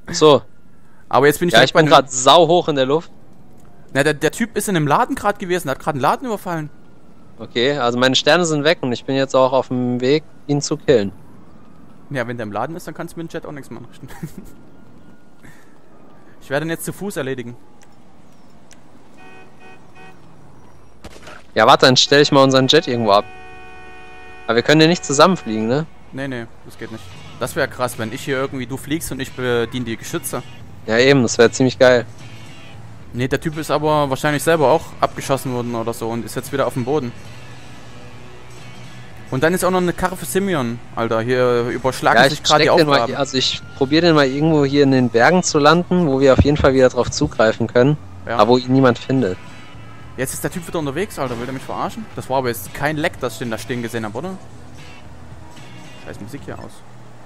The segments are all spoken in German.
So. Aber jetzt bin ich Ja, direkt ich bin gerade sau hoch in der Luft. Na, der Typ ist in einem Laden gerade gewesen, hat gerade einen Laden überfallen. Okay, also meine Sterne sind weg und ich bin jetzt auch auf dem Weg, ihn zu killen. Ja, wenn der im Laden ist, dann kannst du mit dem Jet auch nichts machen. Ich werde ihn jetzt zu Fuß erledigen. Ja, warte, dann stelle ich mal unseren Jet irgendwo ab. Aber wir können ja nicht zusammenfliegen, ne? Nee, das geht nicht. Das wäre krass, wenn ich hier irgendwie, du fliegst und ich bediene die Geschütze. Ja, eben, das wäre ziemlich geil. Nee, der Typ ist aber wahrscheinlich selber auch abgeschossen worden oder so und ist jetzt wieder auf dem Boden. Und dann ist auch noch eine Karre für Simeon, Alter. Hier überschlagen Ja, sich gerade die Aufgaben. also ich probiere den mal irgendwo hier in den Bergen zu landen, wo wir auf jeden Fall wieder drauf zugreifen können. Ja. Aber wo ihn niemand findet. Jetzt ist der Typ wieder unterwegs, Alter. Will der mich verarschen? Das war aber jetzt kein Leck, das ich den da stehen gesehen habe, oder? Scheiß Musik hier aus.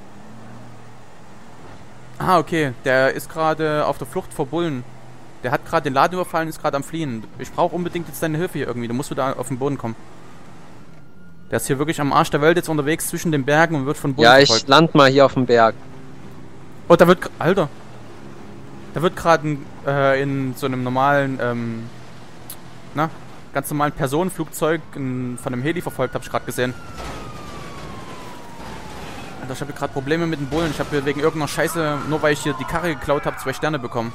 Ah, okay. Der ist gerade auf der Flucht vor Bullen. Der hat gerade den Laden überfallen, ist gerade am Fliehen. Ich brauche unbedingt jetzt deine Hilfe hier irgendwie. Du musst wieder auf den Boden kommen. Der ist hier wirklich am Arsch der Welt jetzt unterwegs zwischen den Bergen und wird von Bullen verfolgt. Ja, ich land mal hier auf dem Berg. Oh, da wird... Alter. Da wird gerade in so einem normalen, ganz normalen Personenflugzeug von einem Heli verfolgt, habe ich gerade gesehen. Alter, ich habe gerade Probleme mit den Bullen. Ich habe hier wegen irgendeiner Scheiße, nur weil ich hier die Karre geklaut habe, 2 Sterne bekommen.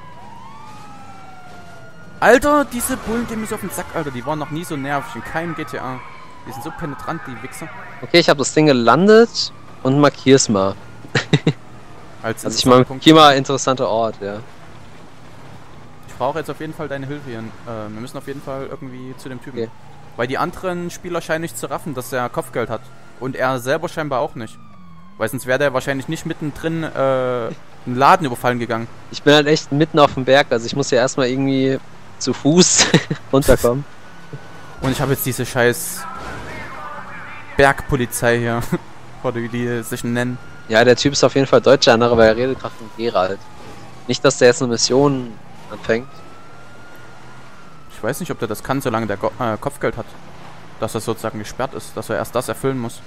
Alter, diese Bullen gehen mir so auf den Sack, Alter. Die waren noch nie so nervig in keinem GTA. Die sind so penetrant, die Wichser. Okay, ich habe das Ding gelandet und markier's mal. Also ich markiere mal interessanter Ort, ja. Ich brauche jetzt auf jeden Fall deine Hilfe hier. Wir müssen auf jeden Fall irgendwie zu dem Typen. Okay. Weil die anderen Spieler scheinen nicht zu raffen, dass er Kopfgeld hat. Und er selber scheinbar auch nicht. Weil sonst wäre der wahrscheinlich nicht mittendrin einen Laden überfallen gegangen. Ich bin halt echt mitten auf dem Berg, also ich muss ja erstmal irgendwie zu Fuß runterkommen. Und ich habe jetzt diese scheiß Bergpolizei hier. Oder wie die sich nennen. Ja, der Typ ist auf jeden Fall Deutscher, aber er redet gerade von Gerald. Nicht, dass der jetzt eine Mission anfängt. Ich weiß nicht, ob der das kann, solange der Kopfgeld hat. Dass das sozusagen gesperrt ist, dass er erst das erfüllen muss.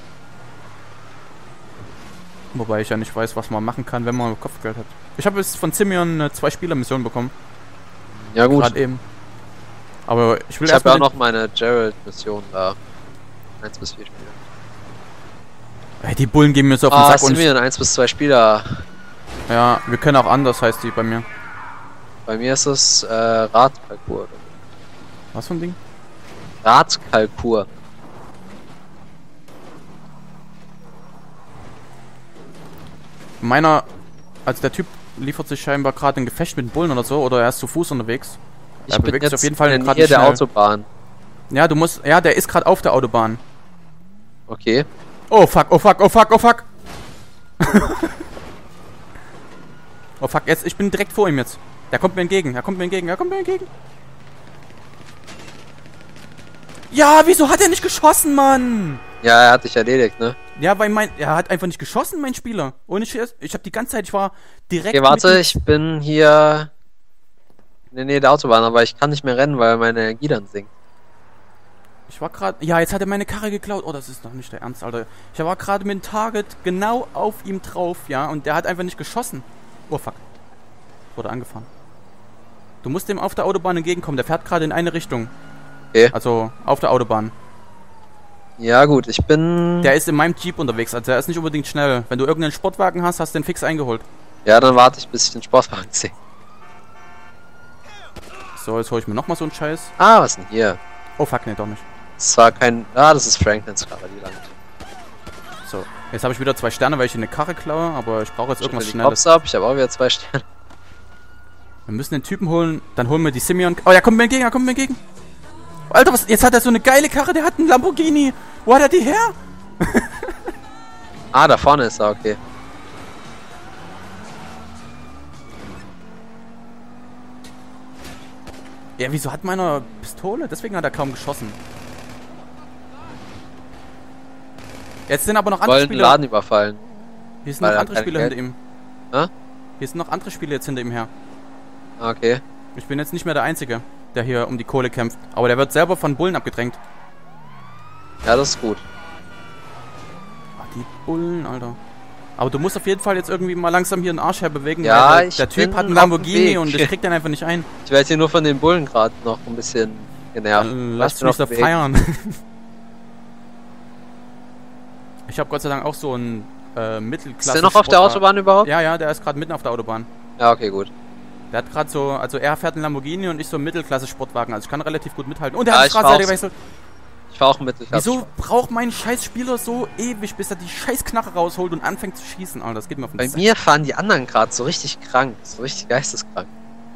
Wobei ich ja nicht weiß, was man machen kann, wenn man Kopfgeld hat. Ich habe jetzt von Simeon eine 2-Spieler-Mission bekommen. Ja gut. Gerade eben. Aber ich will Ich habe ja auch noch meine Gerald-Mission da. 1 bis 4 Spieler. Ey, die Bullen gehen mir so auf den Sack. Simeon, 1 bis 2 Spieler. Ja, wir können auch anders, heißt die bei mir. Bei mir ist es Radkalkur. Was für ein Ding? Radkalkur. Also der Typ liefert sich scheinbar gerade ein Gefecht mit den Bullen oder so, oder er ist zu Fuß unterwegs. Ich bin jetzt auf jeden Fall in der Nähe der Autobahn. Ja, der ist gerade auf der Autobahn. Okay. Oh fuck, oh fuck, oh fuck, oh fuck. Oh fuck, jetzt, ich bin direkt vor ihm jetzt. Der kommt mir entgegen, Ja, wieso hat er nicht geschossen, Mann? Ja, er hat dich erledigt, ne? Ja, weil er hat einfach nicht geschossen, mein Spieler. Ohne Schiss. Ich habe die ganze Zeit, ich war direkt... Okay, warte, ich bin hier in der Nähe der Autobahn, aber ich kann nicht mehr rennen, weil meine Energie dann sinkt. Ich war gerade... Ja, jetzt hat er meine Karre geklaut. Oh, das ist doch nicht der Ernst, Alter. Ich war gerade mit dem Target genau auf ihm drauf, ja, und der hat einfach nicht geschossen. Oh, fuck. Wurde angefahren. Du musst dem auf der Autobahn entgegenkommen. Der fährt gerade in eine Richtung. Okay. Also, auf der Autobahn. Ja, gut, ich bin... Der ist in meinem Jeep unterwegs, also der ist nicht unbedingt schnell. Wenn du irgendeinen Sportwagen hast, hast du den fix eingeholt. Ja, dann warte ich, bis ich den Sportwagen sehe. So, jetzt hole ich mir nochmal so einen Scheiß. Ah, was denn hier? Oh, fuck, nee, doch nicht. Das war kein... Ah, das ist Franklins Karre, die landet. So, jetzt habe ich wieder 2 Sterne, weil ich eine Karre klaue, aber ich brauche jetzt irgendwas Schnelles. Ich habe auch wieder 2 Sterne. Wir müssen den Typen holen, dann holen wir die Simeon... Oh, er kommt mir entgegen, Alter, was? Jetzt hat er so eine geile Karre, der hat einen Lamborghini. Wo hat er die her? Ah, da vorne ist er, okay. Ja, wieso hat meiner Pistole? Deswegen hat er kaum geschossen. Jetzt sind aber noch andere Spieler. Den Laden überfallen. Hier sind noch andere Spieler hinter ihm. Hä? Hier sind noch andere Spieler jetzt hinter ihm her. Okay. Ich bin jetzt nicht mehr der Einzige, der hier um die Kohle kämpft. Aber der wird selber von Bullen abgedrängt. Ja, das ist gut. Ach, die Bullen, Alter. Aber du musst auf jeden Fall jetzt irgendwie mal langsam hier den Arsch herbewegen, Ja, weil ich der Typ bin hat einen auf dem Lamborghini Weg. und ich krieg den einfach nicht ein. Ich werde hier nur von den Bullen gerade noch ein bisschen genervt. Dann Ich lass bin mich auf so dem Weg. feiern. Ich habe Gott sei Dank auch so einen Mittelklasse. Ist der noch auf der Autobahn überhaupt? Ja, ja, der ist gerade mitten auf der Autobahn. Ja, okay, gut. Der hat gerade so, also er fährt einen Lamborghini und ich so einen Mittelklasse-Sportwagen, also ich kann relativ gut mithalten. Und er Ja, hat die ich Straßenseite fahr's. gewechselt. Ich fahre auch mit. Wieso braucht mein Scheißspieler so ewig, bis er die Scheißknarre rausholt und anfängt zu schießen? Alter, das geht mir auf den Bei Sack. mir fahren die anderen gerade so richtig krank. So richtig geisteskrank.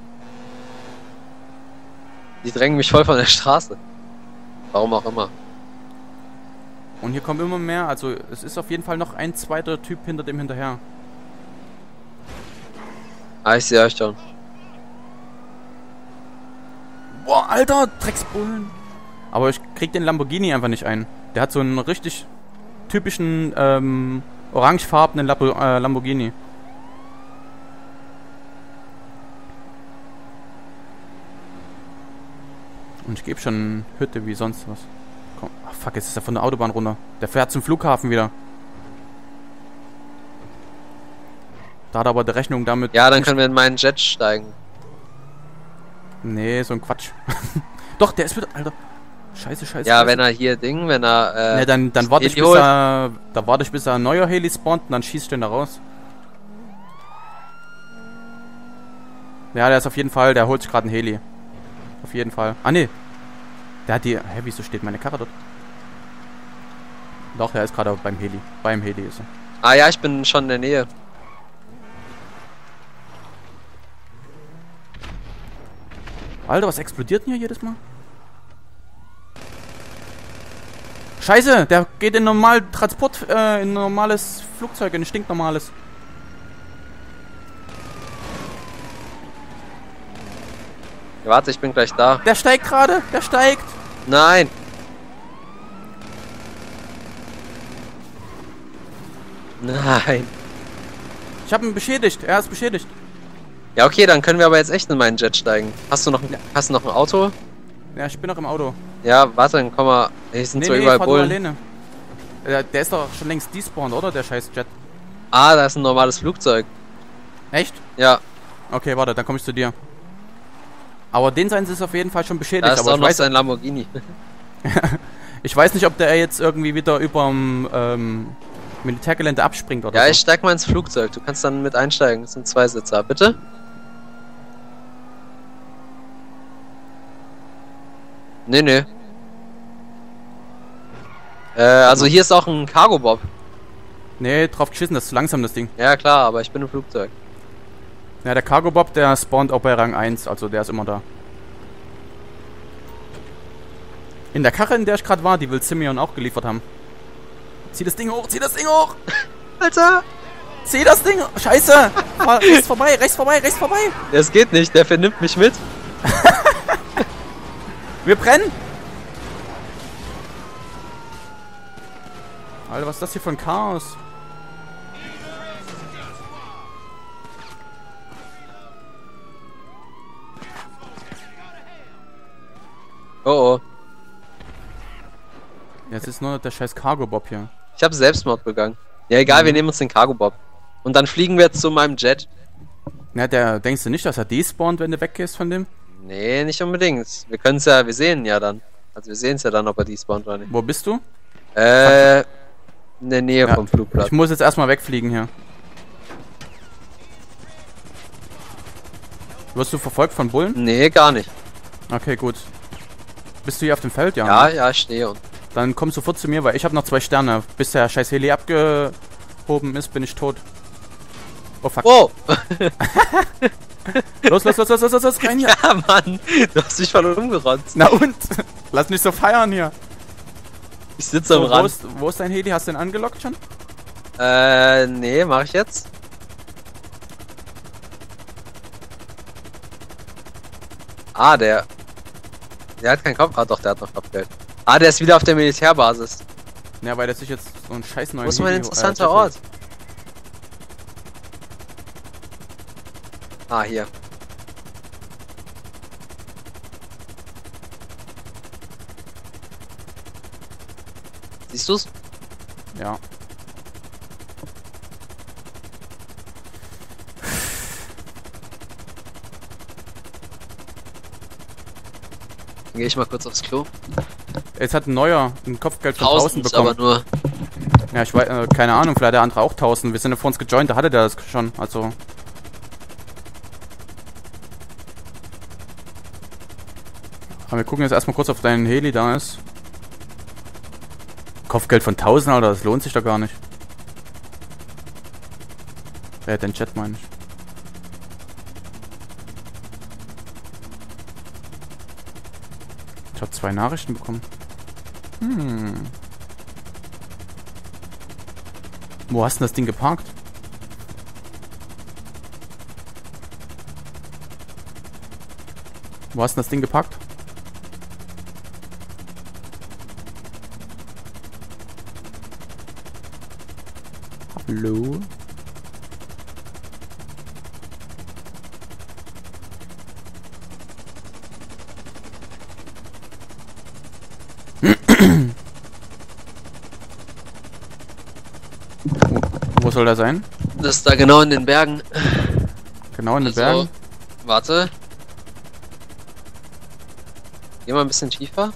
Die drängen mich voll von der Straße. Warum auch immer. Und hier kommen immer mehr, also es ist auf jeden Fall noch ein zweiter Typ hinter dem hinterher. Ah, ich sehe euch schon. Boah, Alter, Drecksbullen. Aber ich krieg den Lamborghini einfach nicht ein. Der hat so einen richtig typischen, orangefarbenen Lamborghini. Und ich gebe schon Hütte wie sonst was. Komm. Ach, fuck, jetzt ist er von der Autobahn runter. Der fährt zum Flughafen wieder. Da hat aber die Rechnung damit... Ja, dann können wir in meinen Jet steigen. Nee, so ein Quatsch. Doch, der ist wieder... Alter. Scheiße, scheiße. Ja, scheiße. wenn er hier wenn er. Ne, dann warte ich, bis er... Da warte ich, bis er ein neuer Heli spawnt und dann schießt ich den da raus. Ja, der ist auf jeden Fall... Der holt sich gerade einen Heli. Auf jeden Fall. Ah, ne. Der hat die... Hä, wieso steht meine Karre dort? Doch, der ist gerade beim Heli. Beim Heli ist er. Ah ja, ich bin schon in der Nähe. Alter, was explodiert denn hier jedes Mal? Scheiße, der geht in normal Transport, in ein normales Flugzeug, in ein stinknormales. Ja, warte, ich bin gleich da. Der steigt gerade, der steigt. Nein! Nein! Ich habe ihn beschädigt, er ist beschädigt. Ja, okay, dann können wir aber jetzt echt in meinen Jet steigen. Hast du noch ein Auto? Ja, ich bin noch im Auto. Ja, warte, dann komm mal. Hier sind so überall fahr du Bullen. alleine. Der ist doch schon längst despawned, oder? Der scheiß Jet. Ah, da ist ein normales Flugzeug. Echt? Ja, Okay, warte, dann komme ich zu dir. Aber den seins ist auf jeden Fall schon beschädigt. da ist Aber auch ich noch weiß, sein Lamborghini. ich weiß nicht, ob der jetzt irgendwie wieder überm Militärgelände abspringt oder Ja, so. ich steig mal ins Flugzeug. Du kannst dann mit einsteigen. Das sind 2 Sitzer. Bitte? Nee, nee. Also hier ist auch ein Cargo-Bob. Nee, drauf geschissen, das ist zu langsam, das Ding. Ja, klar, aber ich bin im Flugzeug. Ja, der Cargo Bob, der spawnt auch bei Rang 1, also der ist immer da. In der Karre, in der ich gerade war, die will Simeon auch geliefert haben. Zieh das Ding hoch, zieh das Ding hoch! Alter! Zieh das Ding! Scheiße! Rechts vorbei, rechts vorbei, rechts vorbei! Das geht nicht, der vernimmt mich mit. Wir brennen! Alter, was ist das hier für ein Chaos? Oh oh. Jetzt ist nur noch der scheiß Cargo Bob hier. Ich habe Selbstmord begangen. Ja, egal, wir nehmen uns den Cargo-Bob. Und dann fliegen wir jetzt zu meinem Jet. Na, denkst du nicht, dass er despawnt, wenn du weggehst von dem? Nee, nicht unbedingt. Wir können es ja, wir sehen ja dann. Also wir sehen es ja dann, ob er despawnt oder nicht. Wo bist du? In der Nähe Ja, vom Flugplatz. Ich muss jetzt erstmal wegfliegen hier. Wirst du verfolgt von Bullen? Nee, gar nicht. Okay, gut. Bist du hier auf dem Feld? Ja, Ne? ja, ich stehe und. Dann komm sofort zu mir, weil ich habe noch 2 Sterne. Bis der scheiß Heli abgehoben ist, bin ich tot. Oh fuck. Oh! Los, rein hier. Ja, Mann! Du hast mich voll umgerotzt. Na und? Lass mich so feiern hier. Ich sitze am So, Rand. wo ist dein Heli? Hast du den angelockt schon? Nee, mach ich jetzt. Ah, der hat keinen Kopf. Ah, doch, der hat noch Kopfgeld. Ah, der ist wieder auf der Militärbasis. Ja, weil der sich jetzt so einen scheiß neuen Wo ist mein Heli, interessanter Jet Ort? Ah, hier. Siehst du's? Ja. Dann gehe ich mal kurz aufs Klo. Jetzt hat ein neuer ein Kopfgeld von 1000 1000 bekommen. aber nur. Ja, ich weiß, keine Ahnung, vielleicht der andere auch 1000. Wir sind ja vor uns gejoint, da hatte der das schon, also. Aber wir gucken jetzt erstmal kurz, ob dein Heli da ist. Kopfgeld von 1000, Alter, das lohnt sich doch gar nicht. Den Chat meine ich. Ich habe 2 Nachrichten bekommen. Wo hast du das Ding geparkt? Wo hast du das Ding geparkt? Hallo? Wo soll der sein? Das ist da genau in den Bergen. Genau in den Also, Bergen? Warte. Geh mal ein bisschen tiefer.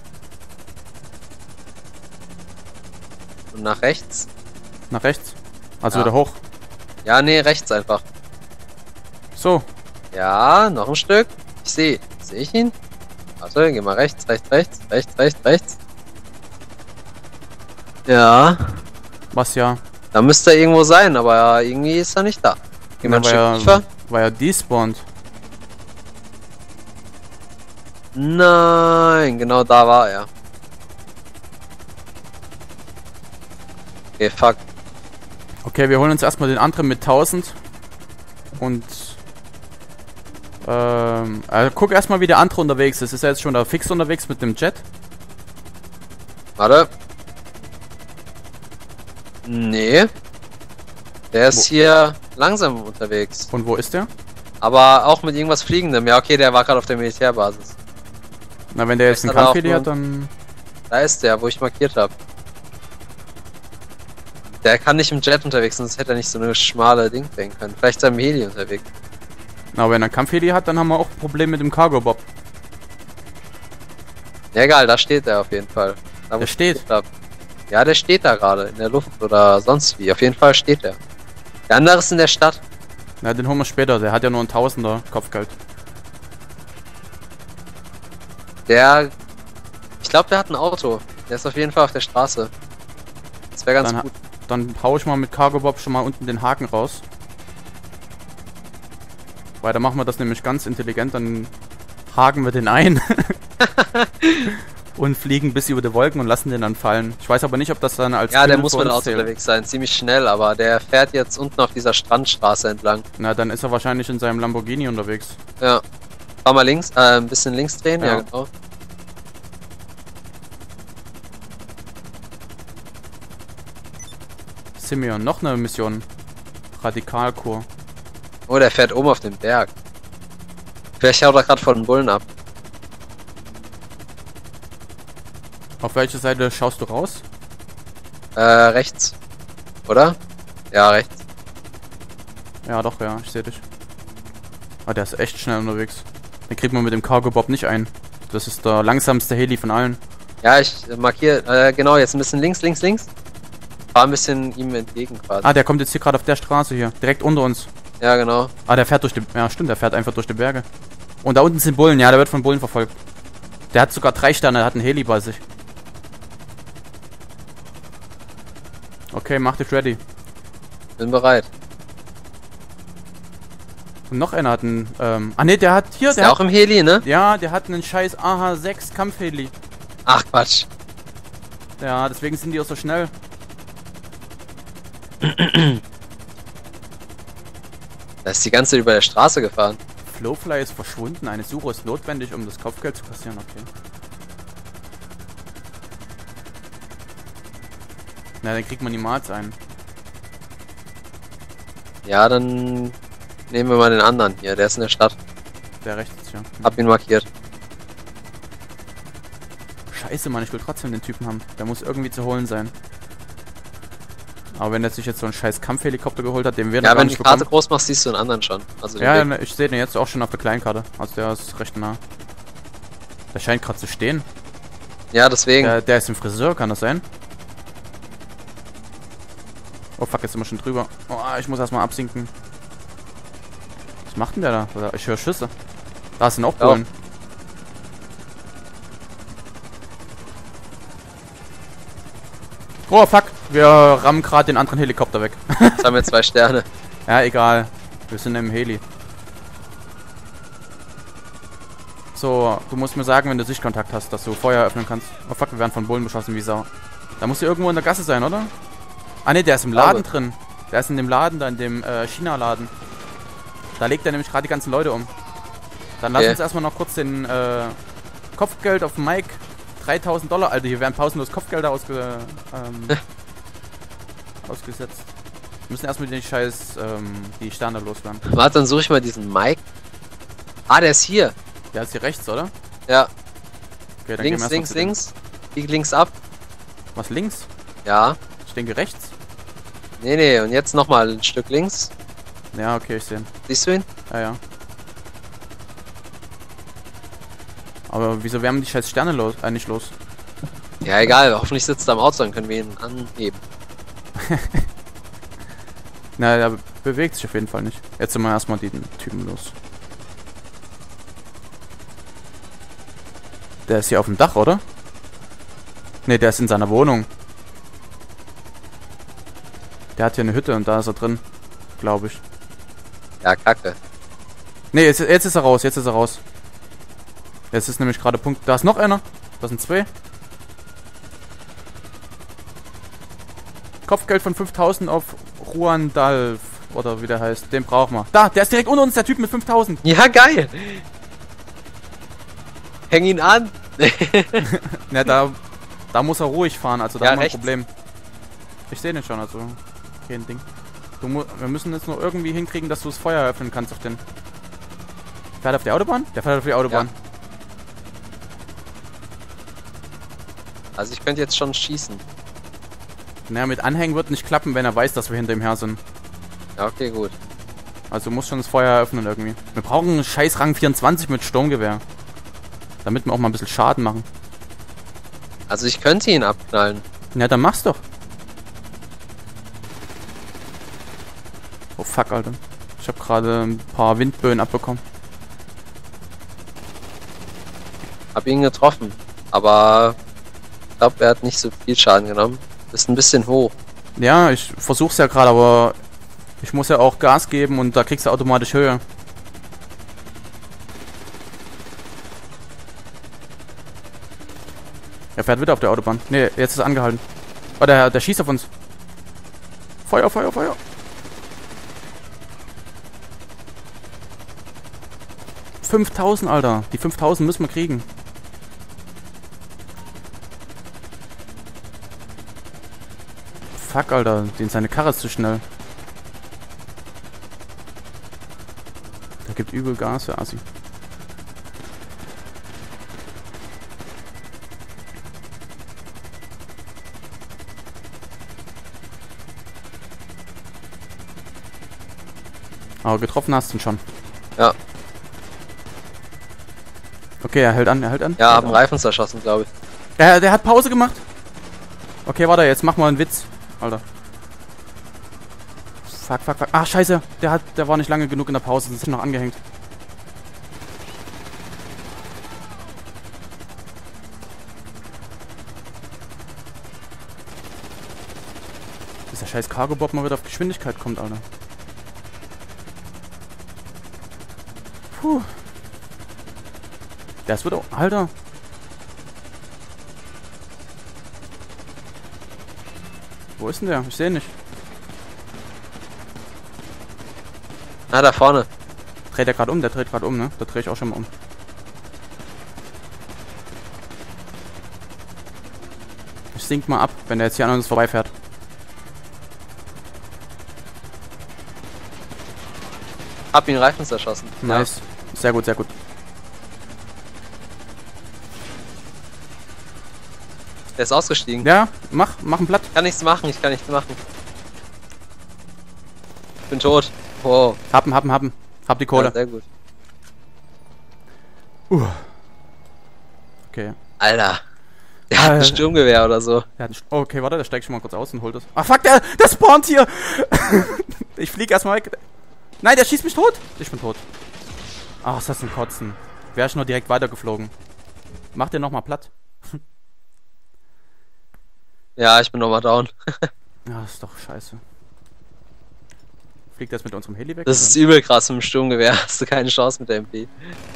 Und nach rechts. Nach rechts? Also Ja. wieder hoch. Ja, nee, rechts einfach. So. Ja, noch ein Stück. Ich sehe. Sehe ich ihn? Warte, geh mal rechts, rechts, rechts, rechts, rechts, rechts. Ja, Was ja? da müsste er irgendwo sein, aber irgendwie ist er nicht da. Geh mal ein Stück tiefer. War ja despawned. Nein, genau da war er. Okay, fuck. Okay, wir holen uns erstmal den anderen mit 1000. Und guck erstmal, wie der andere unterwegs ist. Ist er jetzt schon da fix unterwegs mit dem Jet? Warte. Nee. Der ist hier langsam unterwegs. Und wo ist der? Aber auch mit irgendwas Fliegendem. Ja, okay, der war gerade auf der Militärbasis. Na, wenn der jetzt einen Vielleicht hat er Kampfheli auch hat, dann... Da ist der, wo ich markiert habe. Der kann nicht im Jet unterwegs, sonst hätte er nicht so eine schmale Ding bringen können. Vielleicht ist er im Heli unterwegs. Na, wenn er einen Kampfheli hat, dann haben wir auch ein Problem mit dem Cargo-Bob. Ja, egal, da steht er auf jeden Fall. Da, wo Der ich steht? geguckt hab. Ja, der steht da gerade in der Luft oder sonst wie. Auf jeden Fall steht er. Der andere ist in der Stadt. Na, den holen wir später. Der hat ja nur ein Tausender Kopfgeld. Ich glaube, der hat ein Auto. Der ist auf jeden Fall auf der Straße. Das wäre ganz Dann, gut. dann hau ich mal mit Cargo-Bob schon mal unten den Haken raus. Weil da machen wir das nämlich ganz intelligent. Dann haken wir den ein. Und fliegen bis über die Wolken und lassen den dann fallen. Ich weiß aber nicht, ob das dann als... Ja, der Tunnel muss für mit dem uns Auto zählt. unterwegs sein. Ziemlich schnell, aber der fährt jetzt unten auf dieser Strandstraße entlang. Na, dann ist er wahrscheinlich in seinem Lamborghini unterwegs. Ja. Fahr mal links, ein bisschen links drehen. Ja, Ja. genau. Simeon, noch eine Mission. Radikalkur. Oh, der fährt oben auf den Berg. Vielleicht haut er gerade von den Bullen ab. Auf welche Seite schaust du raus? Rechts. Oder? Ja, rechts. Ja, doch, ja, ich sehe dich. Ah, der ist echt schnell unterwegs. Den kriegt man mit dem Cargo-Bob nicht ein. Das ist der langsamste Heli von allen. Ja, ich markiere, genau, jetzt ein bisschen links, links, links. Fahr ein bisschen ihm entgegen quasi. Ah, der kommt jetzt hier gerade auf der Straße hier. Direkt unter uns. Ja, genau. Ah, der fährt durch die... Ja, stimmt, der fährt einfach durch die Berge. Und da unten sind Bullen. Ja, der wird von Bullen verfolgt. Der hat sogar 3 Sterne, der hat einen Heli bei sich. Okay, mach dich ready. Bin bereit. Und noch einer hat einen... ah, ne, der hat hier... Ist der auch im Heli, ne? Ja, der hat einen scheiß AH-6 Kampfheli. Ach, Quatsch. Ja, deswegen sind die auch so schnell. Da ist die ganze Zeit über der Straße gefahren. Flowfly ist verschwunden. Eine Suche ist notwendig, um das Kopfgeld zu kassieren. Okay. Na, dann kriegt man niemals ein. Ja, dann nehmen wir mal den anderen hier. Der ist in der Stadt. Der rechts, ja. Hab ihn markiert. Scheiße, Mann, ich will trotzdem den Typen haben. Der muss irgendwie zu holen sein. Aber wenn er sich jetzt so einen scheiß Kampfhelikopter geholt hat, den wir Ja, noch gar wenn du nicht die Karte bekommen. groß machst, siehst du den anderen schon. Also den Ja, Weg. ne, ich sehe den jetzt auch schon auf der Kleinkarte. Also der ist recht nah. Der scheint gerade zu stehen. Ja, deswegen. Der ist im Friseur, kann das sein? Oh fuck, jetzt sind wir schon drüber. Oh, ich muss erstmal absinken. Was macht denn der da? Ich höre Schüsse. Da sind auch Bullen. Oh fuck, wir rammen gerade den anderen Helikopter weg. Jetzt haben wir 2 Sterne. Ja, egal. Wir sind im Heli. So, du musst mir sagen, wenn du Sichtkontakt hast, dass du Feuer öffnen kannst. Oh fuck, wir werden von Bullen beschossen wie Sau. Da muss ja irgendwo in der Gasse sein, oder? Ah ne, der ist im Laden drin. Der ist in dem Laden da, in dem China-Laden. Da legt er nämlich gerade die ganzen Leute um. Dann lass uns erstmal noch kurz den Kopfgeld auf Mike. $3.000. Alter, hier werden pausenlos Kopfgelder ausgesetzt. Wir müssen erstmal die scheiß die Sterne loswerden. Warte, dann suche ich mal diesen Mike. Ah, der ist hier. Der ist hier rechts, oder? Ja. Okay, dann links, links, links. Bieg links ab. Was, links? Ja. Ich denke rechts. Nee, und jetzt nochmal ein Stück links. Ja, okay, ich sehe ihn. Siehst du ihn? Ja, ja. Aber wieso werden die scheiß Sterne los, nicht los? Ja, egal. Hoffentlich sitzt er am Auto, dann können wir ihn anheben. Na, der bewegt sich auf jeden Fall nicht. Jetzt sind wir erstmal den Typen los. Der ist hier auf dem Dach, oder? Ne, der ist in seiner Wohnung. Der hat hier eine Hütte und da ist er drin. Glaube ich. Ja, kacke. Ne, jetzt ist er raus, jetzt ist er raus. Jetzt ist nämlich gerade Punkt. Da ist noch einer. Das sind 2. Kopfgeld von 5.000 auf Juan Dalf. Oder wie der heißt. Den brauchen wir. Da, der ist direkt unter uns, der Typ mit 5.000. Ja, geil. Häng ihn an. Ja, da muss er ruhig fahren. Also da ja, haben wir ein rechts. Problem. Ich sehe den schon, also kein Ding. Wir müssen jetzt nur irgendwie hinkriegen, dass du das Feuer öffnen kannst auf den... Fährt er auf die Autobahn? Der fährt auf die Autobahn. Ja. Also ich könnte jetzt schon schießen. Naja, mit Anhängen wird nicht klappen, wenn er weiß, dass wir hinter ihm her sind. Ja, okay, gut. Also muss schon das Feuer eröffnen irgendwie. Wir brauchen einen scheiß Rang 24 mit Sturmgewehr. Damit wir auch mal ein bisschen Schaden machen. Also ich könnte ihn abknallen. Ja, dann mach's doch. Oh fuck, Alter. Ich habe gerade ein paar Windböen abbekommen. Hab ihn getroffen. Aber ich glaube, er hat nicht so viel Schaden genommen. Ist ein bisschen hoch. Ja, ich versuch's ja gerade, aber ich muss ja auch Gas geben und da kriegst du automatisch Höhe. Er fährt wieder auf der Autobahn. Ne, jetzt ist er angehalten. Oh, der schießt auf uns. Feuer, Feuer, Feuer. $5.000, Alter. Die 5.000 müssen wir kriegen. Fuck, Alter. Seine Karre ist zu schnell. Der gibt übel Gas für Assi. Aber getroffen hast du ihn schon. Ja. Okay, er hält an, er hält an. Ja, haben Reifen zerschossen, glaube ich. Der hat Pause gemacht. Okay, warte, jetzt mach mal einen Witz. Alter. Fuck, fuck, fuck. Ach, scheiße. Der war nicht lange genug in der Pause, sonst ist noch angehängt. Bis der scheiß Cargo-Bob mal wieder auf Geschwindigkeit kommt, Alter. Puh. Der ist wieder... Alter. Wo ist denn der? Ich sehe ihn nicht. Ah, da vorne. Dreht er gerade um? Der dreht gerade um, ne? Da drehe ich auch schon mal um. Ich sink mal ab, wenn der jetzt hier an uns vorbeifährt. Hab ihn Reifen zerschossen. Nice. Ja. Sehr gut, sehr gut. Der ist ausgestiegen. Ja, mach ein Blatt. Ich kann nichts machen, ich kann nichts machen. Ich bin tot. Wow. Hab die Kohle. Ja, sehr gut. Okay. Alter. Der hat ein Sturmgewehr oder so. Okay, warte, da steig ich schon mal kurz aus und hol das. Ah, fuck, der spawnt hier! Ich flieg erstmal weg. Nein, der schießt mich tot! Ich bin tot. Ach, ist das ein Kotzen. Wäre ich nur direkt weitergeflogen. Mach den nochmal platt. Ja, ich bin nochmal down. Ja, ist doch scheiße. Fliegt das mit unserem Heli weg? Das ist übel krass mit dem Sturmgewehr. Hast du keine Chance mit der MP.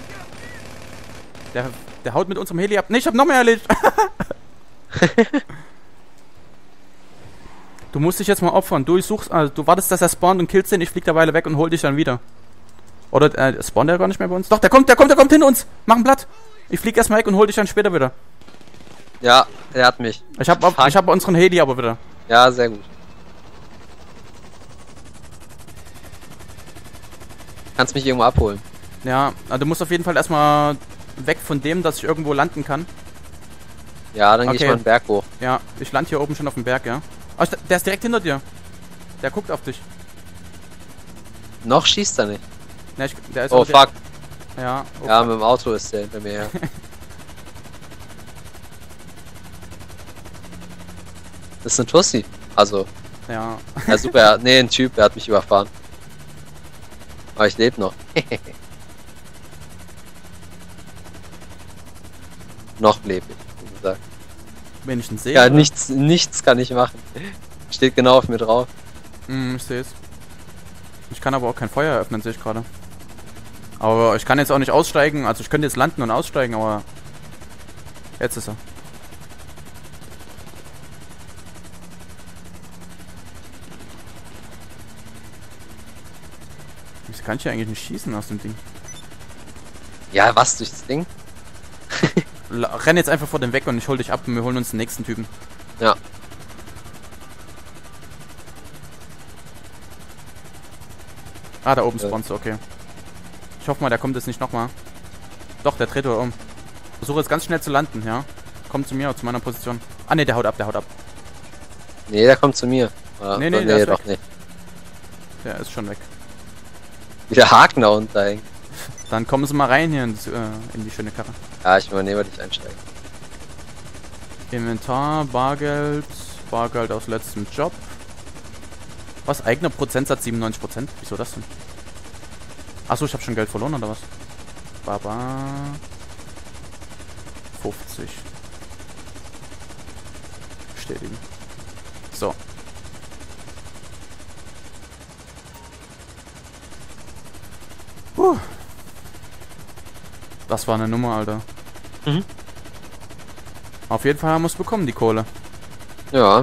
Der haut mit unserem Heli ab. Nee, ich hab noch mehr erledigt. Du musst dich jetzt mal opfern. Du wartest, dass er spawnt und killst den. Ich flieg derweil weg und hol dich dann wieder. Oder spawnt er gar nicht mehr bei uns? Doch, der kommt hinter uns. Mach ein Blatt. Ich flieg erstmal weg und hol dich dann später wieder. Ja, er hat mich. Ich hab unseren Heli aber wieder. Ja, sehr gut. Kannst mich irgendwo abholen. Ja, also du musst auf jeden Fall erstmal weg von dem, dass ich irgendwo landen kann. Ja, dann geh ich mal einen Berg hoch. Ja, ich lande hier oben schon auf dem Berg, ja. Oh, der ist direkt hinter dir. Der guckt auf dich. Noch schießt er nicht. Ne, der ist oh fuck. Ja, ja, mit dem Auto ist der hinter mir her. Das ist ein Tussi. Also. Ja. Ja, super. Nee, ein Typ, der hat mich überfahren. Aber ich lebe noch. Noch lebe ich, wie gesagt. Wenn ich ihn sehe. Ja, nichts kann ich machen. Steht genau auf mir drauf. Ich sehe es. Ich kann aber auch kein Feuer eröffnen, sehe ich gerade. Aber ich kann jetzt auch nicht aussteigen. Also ich könnte jetzt landen und aussteigen, aber jetzt ist er. Wieso kann ich hier eigentlich nicht schießen aus dem Ding? Ja, was durchs Ding? Renn jetzt einfach vor dem weg und ich hol dich ab und wir holen uns den nächsten Typen. Ja. Ah, da oben spawnst du, okay. Ich hoffe mal, der kommt jetzt nicht nochmal. Doch, der dreht wohl um. Versuche jetzt ganz schnell zu landen, ja? Komm zu mir, zu meiner Position. Ah, ne, der haut ab. Nee, der kommt zu mir. Nee, der ist doch weg. nicht. Der ist schon weg. Wie der Haken da unten hängt. Dann kommen Sie mal rein hier in die schöne Karre. Ja, ich übernehme dich einsteigen. Inventar, Bargeld aus letztem Job. Was? Eigener Prozentsatz 97%? Wieso das denn? Achso, ich habe schon Geld verloren, oder was? Baba. 50. Bestätigen. So. Das war eine Nummer, Alter. Mhm. Auf jeden Fall haben wir es bekommen, die Kohle. Ja.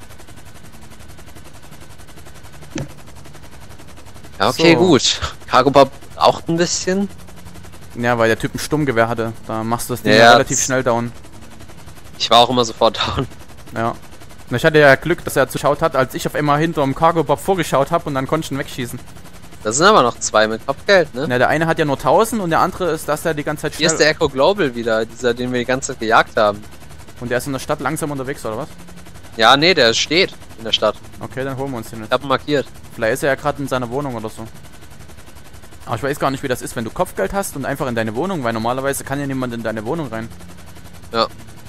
Ja, okay, So. gut. Cargo Bob auch ein bisschen. Ja, weil der Typ ein Sturmgewehr hatte. Da machst du das Ding Ja, relativ schnell down. Ich war auch immer sofort down. Ja. Und ich hatte ja Glück, dass er zuschaut hat, als ich auf einmal hinterm Cargo Bob vorgeschaut habe und dann konnte ich ihn wegschießen. Da sind aber noch zwei mit Kopfgeld, ne? Ja, der eine hat ja nur 1000 und der andere ist, dass er die ganze Zeit Hier schnell... ist der Echo Global wieder, dieser, den wir die ganze Zeit gejagt haben. Und der ist in der Stadt langsam unterwegs, oder was? Ja, nee, der steht in der Stadt. Okay, dann holen wir uns den Ich jetzt. hab ihn markiert. Vielleicht ist er ja gerade in seiner Wohnung oder so. Aber ich weiß gar nicht, wie das ist, wenn du Kopfgeld hast und einfach in deine Wohnung, weil normalerweise kann ja niemand in deine Wohnung rein. Ja.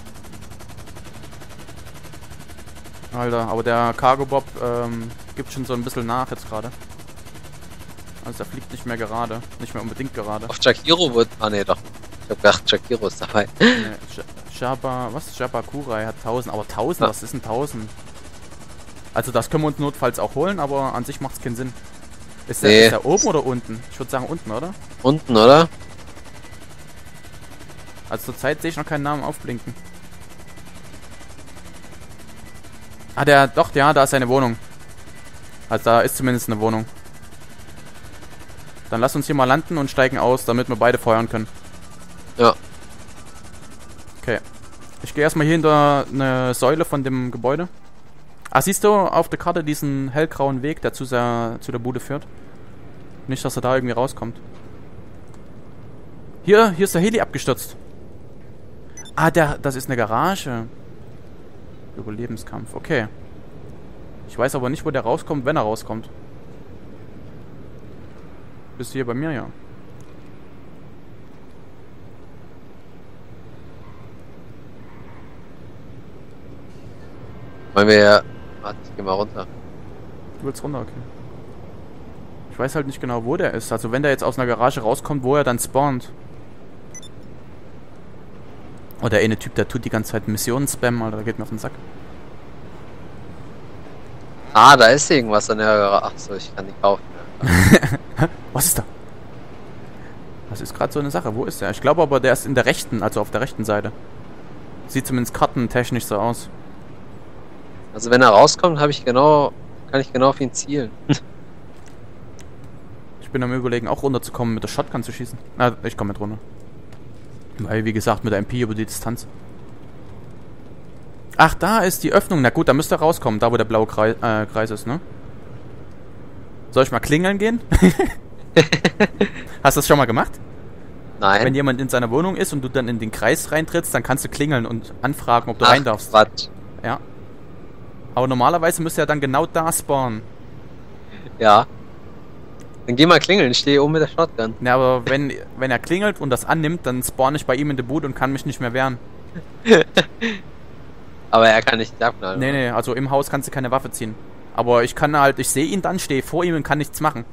Alter, aber der Cargo Bob gibt schon so ein bisschen nach jetzt gerade. Also er fliegt nicht mehr gerade. Nicht mehr unbedingt gerade. Auf Jakiro wird... Ah, nee, doch. Ich hab gedacht, Jakiro ist dabei. Nee, Jabba Kurai hat 1000. Aber 1000, Ja. was ist denn 1000? Also das können wir uns notfalls auch holen, aber an sich macht es keinen Sinn. Ist der oben oder unten? Ich würde sagen unten, oder? Unten, oder? Also zurzeit sehe ich noch keinen Namen aufblinken. Ah, da ist seine Wohnung. Also da ist zumindest eine Wohnung. Dann lass uns hier mal landen und steigen aus, damit wir beide feuern können. Ja. Okay. Ich gehe erstmal hier hinter eine Säule von dem Gebäude. Ah, siehst du auf der Karte diesen hellgrauen Weg, der zu der Bude führt? Nicht, dass er da irgendwie rauskommt. Hier ist der Heli abgestürzt. Ah, das ist eine Garage. Überlebenskampf, okay. Ich weiß aber nicht, wo der rauskommt, wenn er rauskommt. Bist du hier bei mir, ja. Wollen wir... Warte, ich geh mal runter. Du willst runter, okay. Ich weiß halt nicht genau, wo der ist. Also wenn der jetzt aus einer Garage rauskommt, wo er dann spawnt. Oh, der eine Typ, der tut die ganze Zeit Missionen spammen, Alter, der geht mir auf den Sack. Ah, da ist irgendwas an der Garage. Achso, ich kann die kaufen. Ja. Was ist da? Das ist gerade so eine Sache. Wo ist der? Ich glaube aber, der ist in der rechten, also auf der rechten Seite. Sieht zumindest kartentechnisch so aus. Also wenn er rauskommt, kann ich genau auf ihn zielen. Ich bin am Überlegen, auch runterzukommen, mit der Shotgun zu schießen. Na, ich komme mit runter. Weil, wie gesagt, mit der MP über die Distanz. Ach, da ist die Öffnung. Na gut, da müsste er rauskommen, da wo der blaue Kreis ist, ne? Soll ich mal klingeln gehen? Hast du das schon mal gemacht? Nein. Wenn jemand in seiner Wohnung ist und du dann in den Kreis reintrittst, dann kannst du klingeln und anfragen, ob du rein darfst. Quatsch. Ja. Aber normalerweise müsste er dann genau da spawnen. Ja. Dann geh mal klingeln, ich stehe oben mit der Shotgun. Ja, aber wenn er klingelt und das annimmt, dann spawn ich bei ihm in der Bude und kann mich nicht mehr wehren. Aber er kann nicht abknallen. Nee, nee, also im Haus kannst du keine Waffe ziehen. Aber ich kann halt, ich sehe ihn dann, stehe vor ihm und kann nichts machen.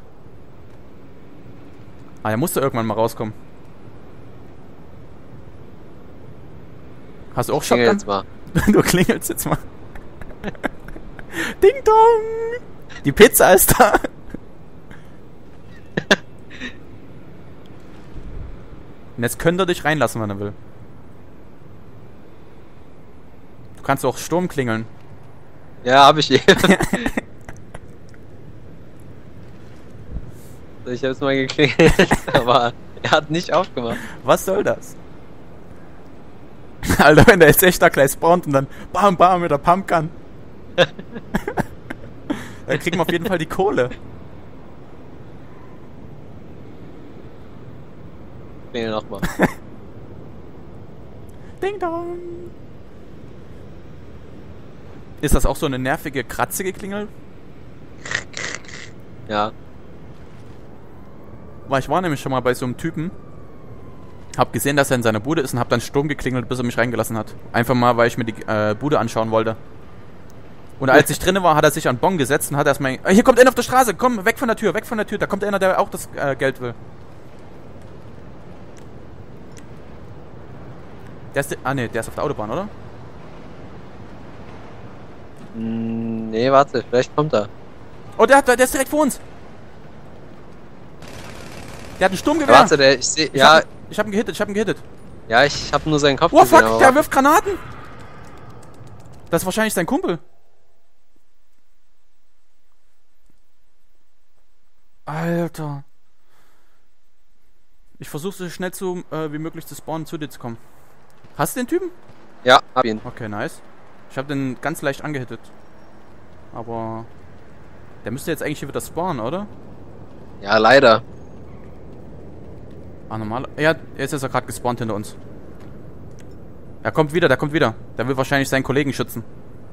Ah, er musste irgendwann mal rauskommen. Hast du auch Shotgun? Jetzt mal. Du klingelst jetzt mal. Ding dong! Die Pizza ist da. Und jetzt könnte er dich reinlassen, wenn er will. Du kannst auch Sturm klingeln. Ja, hab ich eben. Ich hab's mal geklingelt, aber er hat nicht aufgemacht. Was soll das? Alter, wenn der jetzt echt da gleich spawnt und dann bam bam mit der Pumpgun. Dann kriegen wir auf jeden Fall die Kohle. Klingel nochmal. Ding dong. Ist das auch so eine nervige, kratzige Klingel? Ja. Weil ich war nämlich schon mal bei so einem Typen. Hab gesehen, dass er in seiner Bude ist und hab dann Sturm geklingelt, bis er mich reingelassen hat. Einfach mal, weil ich mir die Bude anschauen wollte. Und als ich drinne war, hat er sich an den Bon gesetzt und hat erstmal... Hier kommt einer auf der Straße, komm, weg von der Tür, weg von der Tür. Da kommt einer, der auch das Geld will. Der ist... Ah ne, der ist auf der Autobahn, oder? Nee, warte, vielleicht kommt er. Oh, der ist direkt vor uns. Der hat einen Sturmgewehr. Warte, ich sehe... Ja, Ich hab ihn gehittet. ja, ich hab nur seinen Kopf Oh gesehen, fuck, aber der wirft Granaten. Das ist wahrscheinlich sein Kumpel. Alter. Ich versuche so schnell wie möglich zu spawnen, zu dir zu kommen. Hast du den Typen? Ja, hab ihn. Okay, nice. Ich habe den ganz leicht angehittet. Aber... Der müsste jetzt eigentlich hier wieder spawnen, oder? Ja, leider. Ah, normal. Ja, jetzt ist er gerade gespawnt hinter uns. Der kommt wieder. Der will wahrscheinlich seinen Kollegen schützen.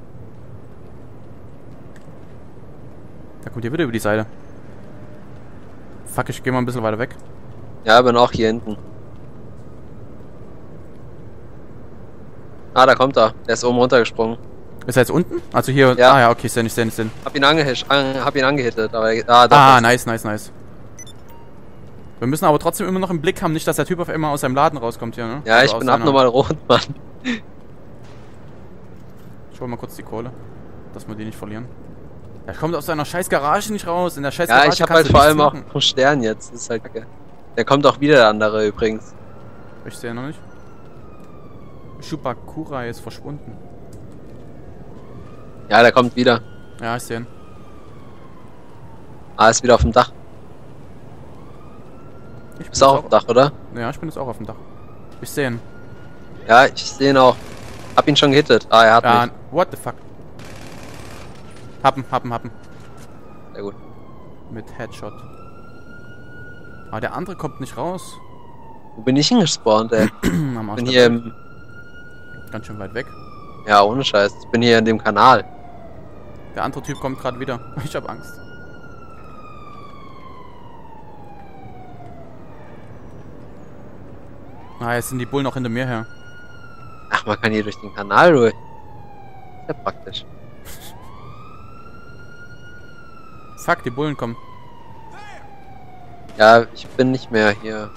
Der kommt hier wieder über die Seite. Fuck, ich geh mal ein bisschen weiter weg. Ja, bin auch hier hinten. Ah, da kommt er. Der ist oben runtergesprungen. Ist er jetzt unten? Also hier... Ja. Ah ja, okay, sehen. Hab ihn angehittet, aber... Nice. Wir müssen aber trotzdem immer noch im Blick haben, nicht, dass der Typ auf einmal aus seinem Laden rauskommt hier, ne? Ja, Also ich bin abnormal rot, Mann. Ich hol mal kurz die Kohle, dass wir die nicht verlieren. Er kommt aus seiner scheiß Garage nicht raus. In der scheiß Garage Ja, ich hab kannst halt du vor nichts allem auch machen. einen Stern jetzt. Das ist halt kacke. Der kommt auch wieder, der andere übrigens. Ich sehe noch nicht. Shubakura ist verschwunden. Ja, der kommt wieder. Ja, ich sehe ihn. Ah, ist wieder auf dem Dach. Ich bin Bist du auch auf dem Dach, oder? Ja, ich bin jetzt auch auf dem Dach. Ich sehe ihn. Ja, ich sehe ihn auch. Hab ihn schon gehittet. Ah, er hat Ja, mich. what the fuck. Happen. Sehr gut. Mit Headshot. Aber der andere kommt nicht raus. Wo bin ich hingespawnt, ey? Am Arsch Bin der hier Welt. im... Ganz schön weit weg. Ja, ohne Scheiß. Ich bin hier in dem Kanal. Der andere Typ kommt gerade wieder. Ich hab Angst. Ah, jetzt sind die Bullen noch hinter mir her. Ach, man kann hier durch den Kanal durch. ja praktisch. Fuck, die Bullen kommen. Ja, ich bin nicht mehr hier.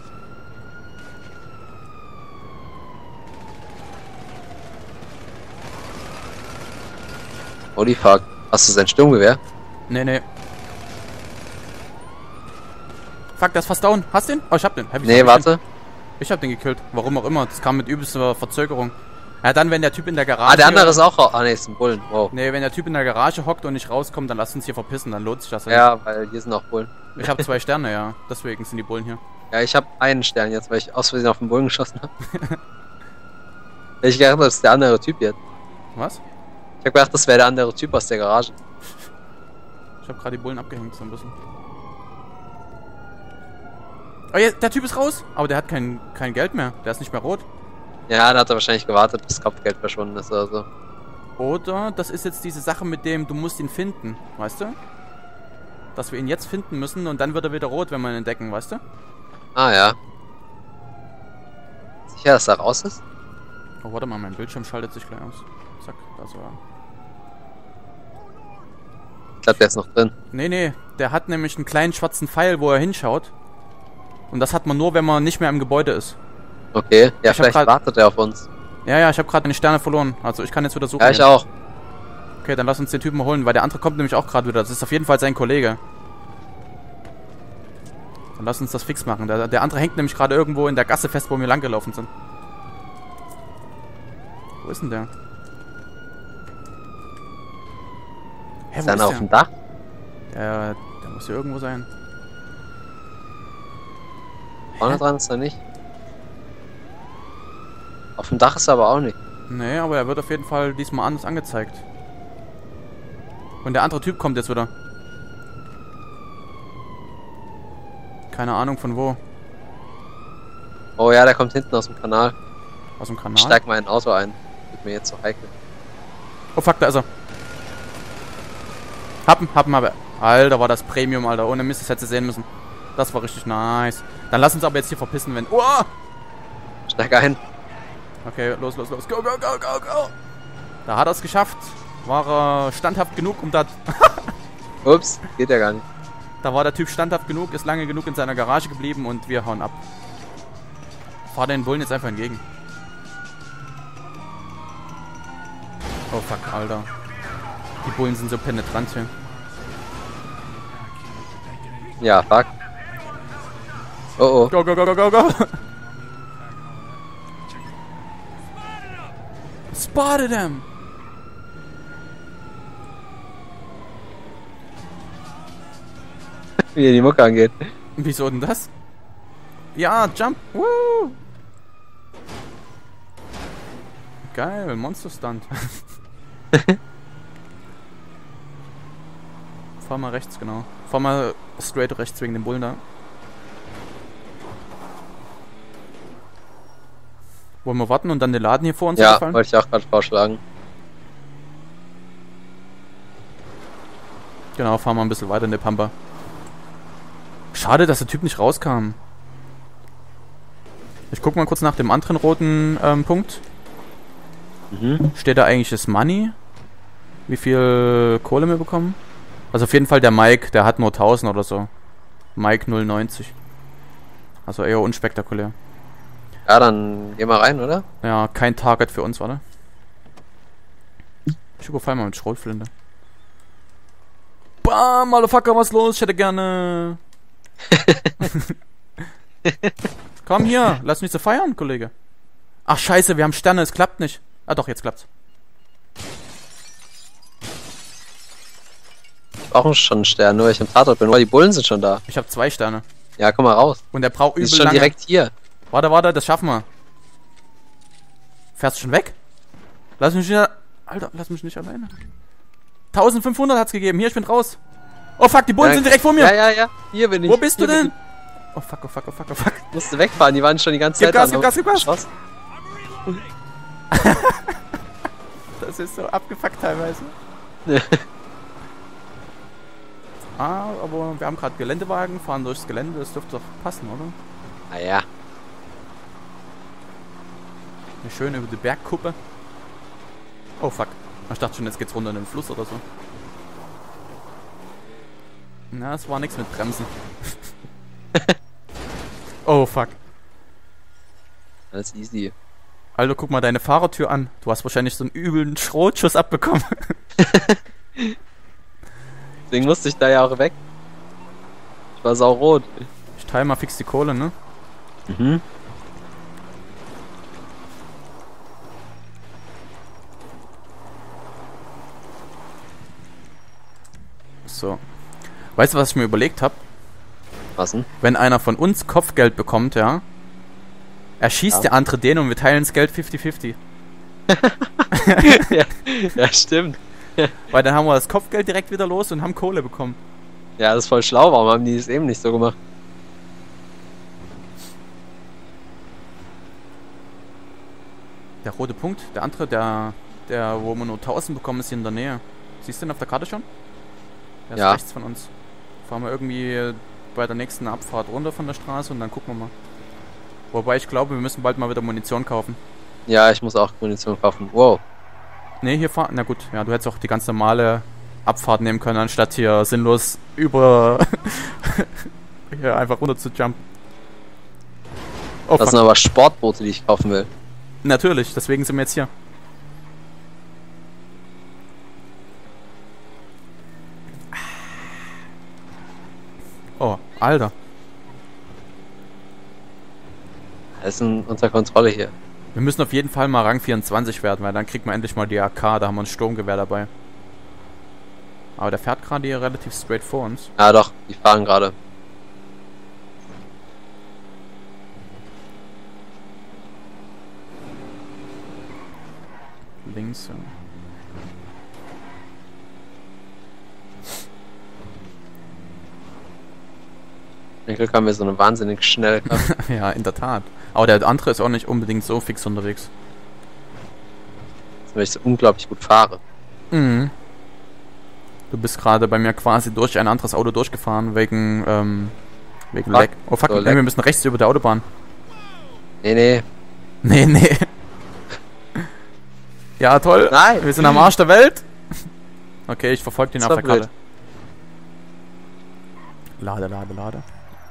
Holy fuck. Hast du sein Sturmgewehr? Nee. Fuck, der ist fast down. Hast du den? Oh, ich hab den. Nee, warte. Ich hab den gekillt. Warum auch immer. Das kam mit übelster Verzögerung. Ja, dann, wenn der Typ in der Garage... Ah, der andere ist auch raus. Ah, nee, ist ein Bullen. Wow. Nee, wenn der Typ in der Garage hockt und nicht rauskommt, dann lasst uns hier verpissen. Dann lohnt sich das ja. Ja, weil hier sind auch Bullen. Ich habe 2 Sterne, ja. Deswegen sind die Bullen hier. Ja, ich habe einen Stern jetzt, weil ich aus Versehen auf den Bullen geschossen habe. Ich gedacht, das ist der andere Typ jetzt. Was? Ich habe gedacht, das wäre der andere Typ aus der Garage. Ich habe gerade die Bullen abgehängt so ein bisschen. Oh ja, der Typ ist raus. Aber der hat kein Geld mehr. Der ist nicht mehr rot. Ja, da hat er wahrscheinlich gewartet, bis das Kopfgeld verschwunden ist oder so. Oder das ist jetzt diese Sache mit dem, du musst ihn finden. Weißt du? Dass wir ihn jetzt finden müssen und dann wird er wieder rot, wenn wir ihn entdecken, weißt du? Ah, ja. Sicher, dass er raus ist? Oh, warte mal, mein Bildschirm schaltet sich gleich aus. Zack, da ist er. Ich glaube, der ist noch drin. Nee, der hat nämlich einen kleinen schwarzen Pfeil, wo er hinschaut. Und das hat man nur, wenn man nicht mehr im Gebäude ist. Okay, ja, vielleicht wartet er auf uns. Ja, ich habe gerade meine Sterne verloren. Also ich kann jetzt wieder suchen. Ja, ich auch. Okay, dann lass uns den Typen mal holen, weil der andere kommt nämlich auch gerade wieder. Das ist auf jeden Fall sein Kollege. Dann lass uns das fix machen. Der andere hängt nämlich gerade irgendwo in der Gasse fest, wo wir langgelaufen sind. Wo ist denn der? Hä, Ist einer auf dem Dach? Der muss hier irgendwo sein. Vorne dran ist er nicht. Auf dem Dach ist er aber auch nicht. Nee, aber er wird auf jeden Fall diesmal anders angezeigt. Und der andere Typ kommt jetzt wieder. Keine Ahnung von wo. Oh ja, der kommt hinten aus dem Kanal. Aus dem Kanal? Ich steig mal in ein Auto ein. Wird mir jetzt so heikel. Oh fuck, da ist er. Hab er. Alter, war das Premium, Alter. Ohne Mist, das hätte sehen müssen. Das war richtig nice. Dann lass uns aber jetzt hier verpissen, wenn... Oh! Steig ein. Okay, los. Go. Da hat er es geschafft. War er standhaft genug, um das... Ups, geht ja gar nicht. Da war der Typ standhaft genug, ist lange genug in seiner Garage geblieben und wir hauen ab. Fahr den Bullen jetzt einfach entgegen. Oh fuck, Alter. Die Bullen sind so penetrant hier. Ja, fuck. Oh. Go. Spotted him! Wie die Mucke angeht. Wieso denn das? Ja, Jump! Woo! Geil, Monster Stunt. Fahr mal rechts, genau. Fahr mal straight rechts wegen dem Bullen da. Wollen wir warten und dann den Laden hier vor uns Ja, einfallen? wollte ich auch gerade vorschlagen. Genau, fahren wir ein bisschen weiter in der Pampa. Schade, dass der Typ nicht rauskam. Ich guck mal kurz nach dem anderen roten Punkt. Steht da eigentlich das Money? Wie viel Kohle wir bekommen? Also auf jeden Fall der Mike, der hat nur 1000 oder so. Mike 090. Also eher unspektakulär. Ja, dann geh mal rein, oder? Ja, kein Target für uns, warte. Ich überfall mal mit Schrotflinte. Bam, Motherfucker, was los? Ich hätte gerne... Komm hier, lass mich so feiern, Kollege. Ach scheiße, wir haben Sterne, es klappt nicht. Ah doch, jetzt klappt's. Ich brauche schon einen Stern, nur weil ich im Tatort bin. Aber die Bullen sind schon da. Ich habe 2 Sterne. Ja, komm mal raus. Und der braucht Die übel ist schon lange. direkt hier. Warte, das schaffen wir. Fährst du schon weg? Lass mich nicht... Alter, lass mich nicht alleine. 1500 hat's gegeben. Hier, ich bin raus. Oh fuck, die Bullen sind direkt vor mir. Ja. Hier bin ich. Wo bist du Hier denn? bin Oh fuck. ich. Musste wegfahren, die waren schon die ganze Gib Zeit Gas, gib Gas. Was? Das ist so abgefuckt teilweise. Aber wir haben gerade Geländewagen, fahren durchs Gelände, das dürfte doch passen, oder? Naja. Schön über die Bergkuppe. Oh fuck. Ich dachte schon, jetzt geht's runter in den Fluss oder so. Na, es war nichts mit Bremsen. Oh, fuck. Alles easy. Alter, guck mal deine Fahrertür an. Du hast wahrscheinlich so einen üblen Schrotschuss abbekommen. Deswegen musste ich da ja auch weg. Ich war saurot. Ich teile mal fix die Kohle, ne? Mhm. So. Weißt du, was ich mir überlegt habe? Was denn? Wenn einer von uns Kopfgeld bekommt, ja, erschießt der andere den und wir teilen das Geld 50-50. Ja, stimmt. Weil dann haben wir das Kopfgeld direkt wieder los und haben Kohle bekommen. Ja, das ist voll schlau. Warum haben die das eben nicht so gemacht? Der rote Punkt, der andere, der wo wir nur 1000 bekommen, ist hier in der Nähe. Siehst du den auf der Karte schon? Der ist Ja. rechts von uns. Fahren wir irgendwie bei der nächsten Abfahrt runter von der Straße und dann gucken wir mal. Wobei ich glaube, wir müssen bald mal wieder Munition kaufen. Ja, ich muss auch Munition kaufen. Wow. Ne, hier fahren. Na gut, ja, du hättest auch die ganz normale Abfahrt nehmen können, anstatt hier sinnlos über hier einfach runter zu jumpen. Oh, Das sind aber Sportboote, die ich kaufen will. natürlich, deswegen sind wir jetzt hier. Oh, Alter. Das ist unter Kontrolle hier. Wir müssen auf jeden Fall mal Rang 24 werden, weil dann kriegt man endlich mal die AK, da haben wir ein Sturmgewehr dabei. Aber der fährt gerade hier relativ straight vor uns. Ja doch, die fahren gerade. Links. Ja. Zum Glück haben wir so eine wahnsinnig schnelle Kraft. Ja, in der Tat. Aber der andere ist auch nicht unbedingt so fix unterwegs. Weil ich so unglaublich gut fahre. Mhm. Du bist gerade bei mir quasi durch ein anderes Auto durchgefahren, wegen Leck. Oh fuck, So, nee, wir müssen rechts über der Autobahn. Nee. Nee, nee. Ja, toll. Nein. Wir sind am Arsch der Welt. Okay, ich verfolge den Das auf war der Karte. blöd. Lade.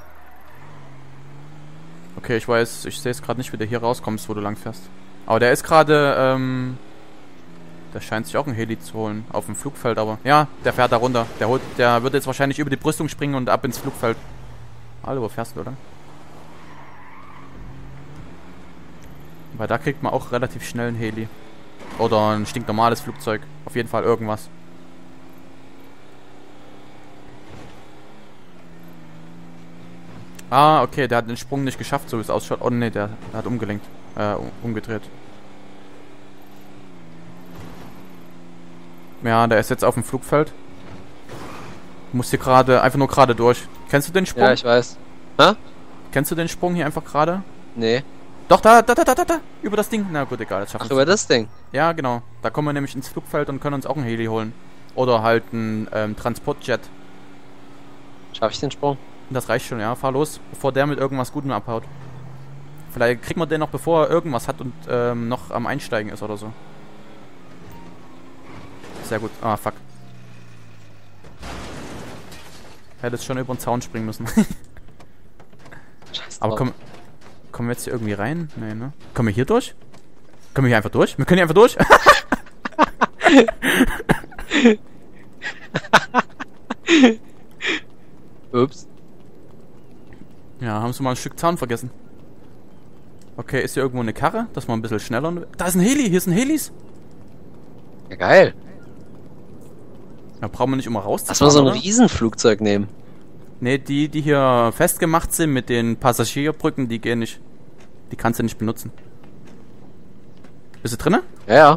Okay, ich weiß, ich sehe es gerade nicht, wie du hier rauskommst, wo du lang fährst. Aber der ist gerade, der scheint sich auch ein Heli zu holen. Auf dem Flugfeld, aber. Ja, der fährt da runter. Der wird jetzt wahrscheinlich über die Brüstung springen und ab ins Flugfeld. Hallo, wo fährst du, oder? Weil da kriegt man auch relativ schnell einen Heli. Oder ein stinknormales Flugzeug. Auf jeden Fall irgendwas. Ah, okay, der hat den Sprung nicht geschafft, so wie es ausschaut. Oh ne, der hat umgelenkt. Umgedreht. Ja, der ist jetzt auf dem Flugfeld. Muss hier gerade, einfach nur gerade durch. Kennst du den Sprung? Ja, ich weiß. Hä? Kennst du den Sprung hier einfach gerade? Nee. Doch, da. Über das Ding. Na gut, egal, das schaffen Ach, wir. über das Ding. Ja, genau. Da kommen wir nämlich ins Flugfeld und können uns auch einen Heli holen. Oder halt einen Transportjet. Schaffe ich den Sprung? Das reicht schon, ja. Fahr los, bevor der mit irgendwas Gutem abhaut. Vielleicht kriegt man den noch, bevor er irgendwas hat und noch am Einsteigen ist oder so. Sehr gut. Ah, fuck. Hätte jetzt schon über den Zaun springen müssen. Scheiß Aber drauf. kommen wir jetzt hier irgendwie rein? Nee, ne? Kommen wir hier durch? Kommen wir hier einfach durch? Wir können hier einfach durch? Ups. Ja, haben sie mal ein Stück Zaun vergessen. Okay, ist hier irgendwo eine Karre? Dass man ein bisschen schneller... Da ist ein Heli! Hier sind Helis! Ja, geil. Da brauchen wir nicht immer rauszufahren, Lass mal so ein oder? Riesenflugzeug nehmen. Ne, die hier festgemacht sind mit den Passagierbrücken, die gehen nicht. Die kannst du nicht benutzen. Bist du drinne? Ja.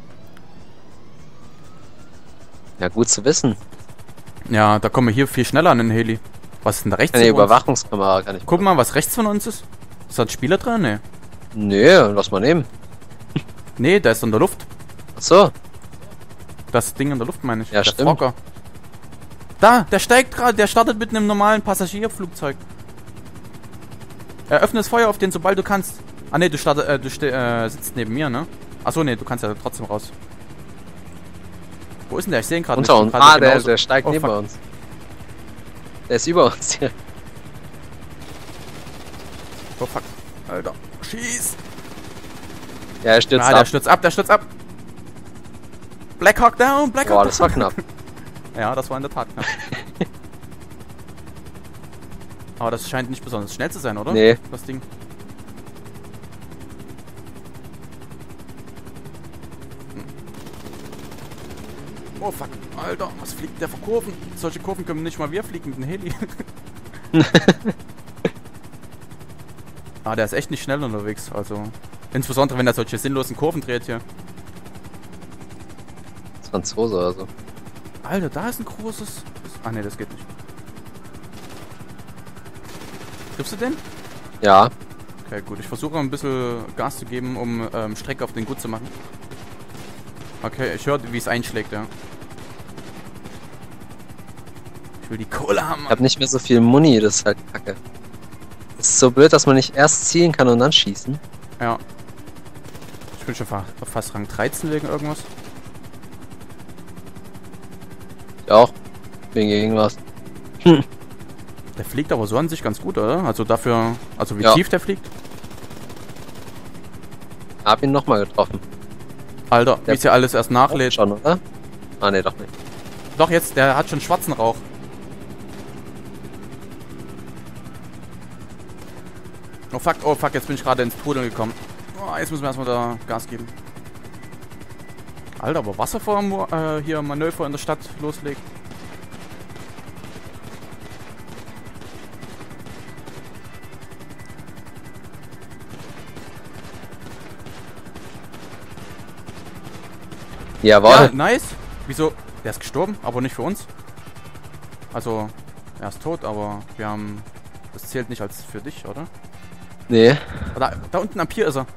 Ja, gut zu wissen. Ja, da kommen wir hier viel schneller an den Heli. Was ist denn da rechts? Eine von uns? Überwachungskamera kann ich. Guck mal, was rechts von uns ist. Ist da ein Spieler drin? Ne. Nö, lass mal nehmen. Nee, der ist in der Luft. Ach so. Das Ding in der Luft, meine ich. Ja, der stimmt. Frogger. Da, der steigt gerade, der startet mit einem normalen Passagierflugzeug. Öffne das Feuer auf den, sobald du kannst. Ah ne, du sitzt neben mir, ne? Achso, ne, du kannst ja trotzdem raus. Wo ist denn der? Ich sehe ihn gerade nicht. Unter uns. Gerade Ah, genauso. der steigt Oh, neben fuck. uns. Der ist über uns hier. Oh fuck. Alter. Schieß. Ja, er stürzt Der ab. stürzt ab, der stürzt ab. Blackhawk down, Blackhawk Boah, down. das war knapp. Ja, das war in der Tat knapp. Aber das scheint nicht besonders schnell zu sein, oder? Nee. Das Ding. Oh fuck, Alter, was fliegt der für Kurven? Solche Kurven können nicht mal wir fliegen mit dem Heli. Ah, der ist echt nicht schnell unterwegs, also. Insbesondere wenn er solche sinnlosen Kurven dreht hier. Franzose oder so. Alter, da ist ein großes. Ah ne, das geht nicht. Triffst du den? Ja. Okay, gut. Ich versuche ein bisschen Gas zu geben, um Strecke auf den gut zu machen. Okay, ich höre, wie es einschlägt, ja. Ich will die Kohle haben. Ich hab nicht mehr so viel Muni, das ist halt kacke. Das ist so blöd, dass man nicht erst zielen kann und dann schießen. Ja. Ich bin schon fast Rang 13 wegen irgendwas. Ja auch. Wegen irgendwas. Der fliegt aber so an sich ganz gut, oder? Also dafür, also wie Ja. tief der fliegt. Hab ihn nochmal getroffen. Alter, wie Der- es ja alles erst nachlädt. Schon, oder? Ah, ne, doch nicht. Doch jetzt, der hat schon schwarzen Rauch. Oh fuck, jetzt bin ich gerade ins Trudeln gekommen. Oh, jetzt müssen wir erstmal da Gas geben. Alter, aber Wasser vor hier Manöver in der Stadt loslegt. Jawohl. Ja, nice. Wieso? Der ist gestorben, aber nicht für uns. Also, er ist tot, aber wir haben... Das zählt nicht als für dich, oder? Nee. Da unten am Pier ist er.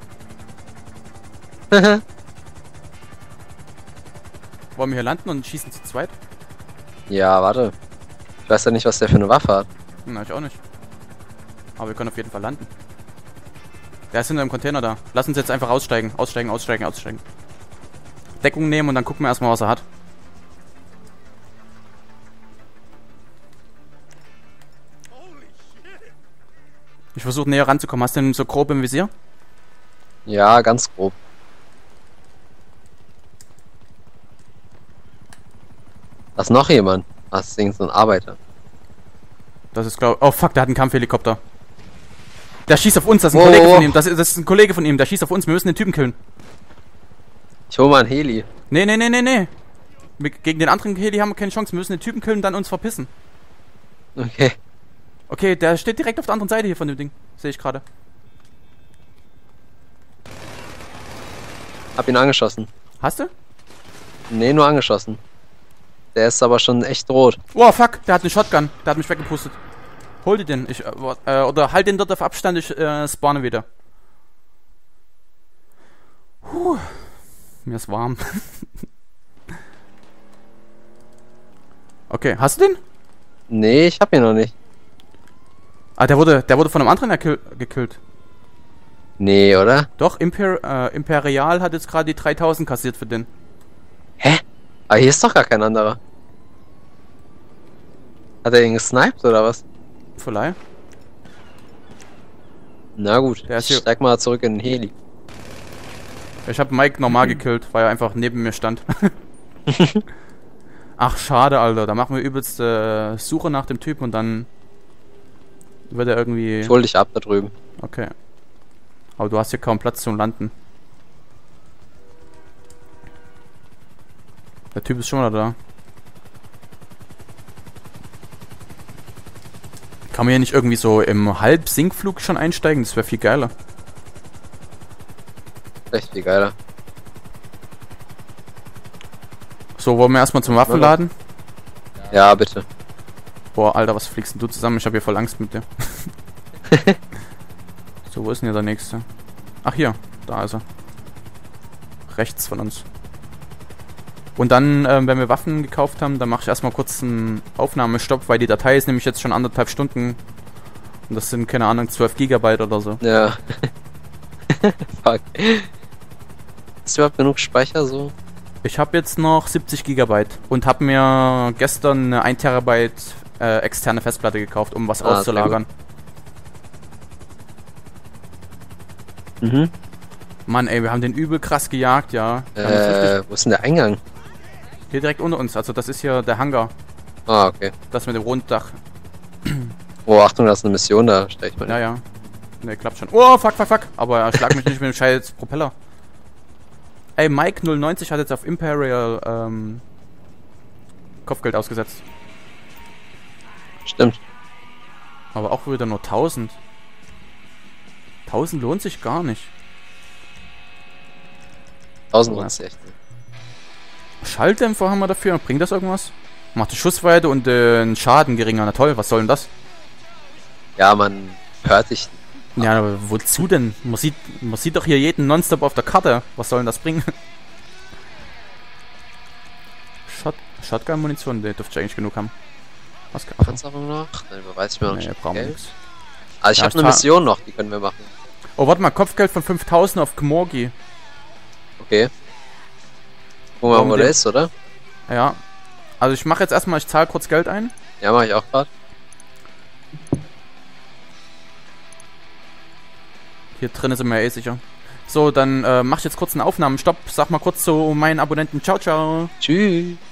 Wollen wir hier landen und schießen zu zweit? Ja, warte. Ich weiß ja nicht, was der für eine Waffe hat. Na, ich auch nicht. Aber wir können auf jeden Fall landen. Der ist hinter dem Container da. Lass uns jetzt einfach aussteigen. Aussteigen. Deckung nehmen und dann gucken wir erstmal, was er hat. Ich versuche näher ranzukommen. Hast du den so grob im Visier? Ja, ganz grob. Da ist noch jemand. Das ist irgend so ein Arbeiter. Das ist glaube ich... Oh fuck, der hat einen Kampfhelikopter. Der schießt auf uns, das ist ein Oh, Kollege oh. von ihm. Das ist ein Kollege von ihm, der schießt auf uns. Wir müssen den Typen killen. Ich hol mal ein Heli. Nee. Gegen den anderen Heli haben wir keine Chance. Wir müssen den Typen killen und dann uns verpissen. Okay. Okay, der steht direkt auf der anderen Seite hier von dem Ding. Sehe ich gerade. Hab ihn angeschossen. Hast du? Nee, nur angeschossen. Der ist aber schon echt rot. Oh fuck, der hat eine Shotgun. Der hat mich weggepustet. Hol dir den. Oder halt den dort auf Abstand, ich spawne wieder. Mir ist warm. Okay, hast du den? Nee, ich hab ihn noch nicht. Ah, der wurde von einem anderen gekillt. Nee, oder? Doch, Imperial hat jetzt gerade die 3000 kassiert für den. Hä? Aber hier ist doch gar kein anderer. Hat er ihn gesniped oder was? Vielleicht. Na gut, Der ist ich hier- steig mal zurück in den Heli. Ich habe Mike normal gekillt, weil er einfach neben mir stand. Ach, schade, Alter. Da machen wir übelst Suche nach dem Typen und dann wird er irgendwie... Ich hol dich ab da drüben. Okay. Aber du hast hier kaum Platz zum Landen. Der Typ ist schon mal da. Kann man hier nicht irgendwie so im Halbsinkflug schon einsteigen? Das wäre viel geiler. Echt viel geiler. So, wollen wir erstmal zum Waffenladen? Ja, bitte. Boah, Alter, was fliegst denn du zusammen? Ich habe hier voll Angst mit dir. So, wo ist denn hier der nächste? Ach, hier. Da ist er. Rechts von uns. Und dann, wenn wir Waffen gekauft haben, dann mache ich erstmal kurz einen Aufnahmestopp, weil die Datei ist nämlich jetzt schon 1,5 Stunden. Und das sind, keine Ahnung, 12 Gigabyte oder so. Ja. Fuck. Ist überhaupt genug Speicher so? Ich habe jetzt noch 70 Gigabyte und habe mir gestern eine 1 Terabyte externe Festplatte gekauft, um was auszulagern. Mhm. Mann, ey, wir haben den übel krass gejagt, ja. Wo ist denn der Eingang? Hier direkt unter uns, also das ist hier der Hangar. Ah, okay. Das mit dem Runddach. Oh, Achtung, da ist eine Mission, da stell ich mal. Ja, ja. Ne, klappt schon. Oh, fuck. Aber er schlag mich nicht mit dem scheiß Propeller. Ey, Mike 090 hat jetzt auf Imperial Kopfgeld ausgesetzt. Stimmt. Aber auch wieder nur 1000. 1000 lohnt sich gar nicht. 1000 lohnt sich echt. Schalldämpfer haben wir dafür. Bringt das irgendwas? Macht die Schussweite und den Schaden geringer. Na toll, was soll denn das? Ja, man hört dich. Ja, aber wozu denn? Man sieht doch hier jeden nonstop auf der Karte. Was soll denn das bringen? Shotgun-Munition, der dürfte ich eigentlich genug haben. Was kann Panzerung noch? Dann überweise ich mir noch nee, Geld. brauchen wir nichts. Also ich habe eine Mission noch, die können wir machen. Oh, warte mal, Kopfgeld von 5000 auf Gmorgi. Okay. Gucken wir mal, wo der ist, oder? Ja. Also ich mache jetzt erstmal, ich zahle kurz Geld ein. Ja, mache ich auch gerade. Hier drin sind wir eh sicher. So, dann mach ich jetzt kurz einen Aufnahmenstopp. Sag mal kurz zu meinen Abonnenten. Ciao, ciao. Tschüss.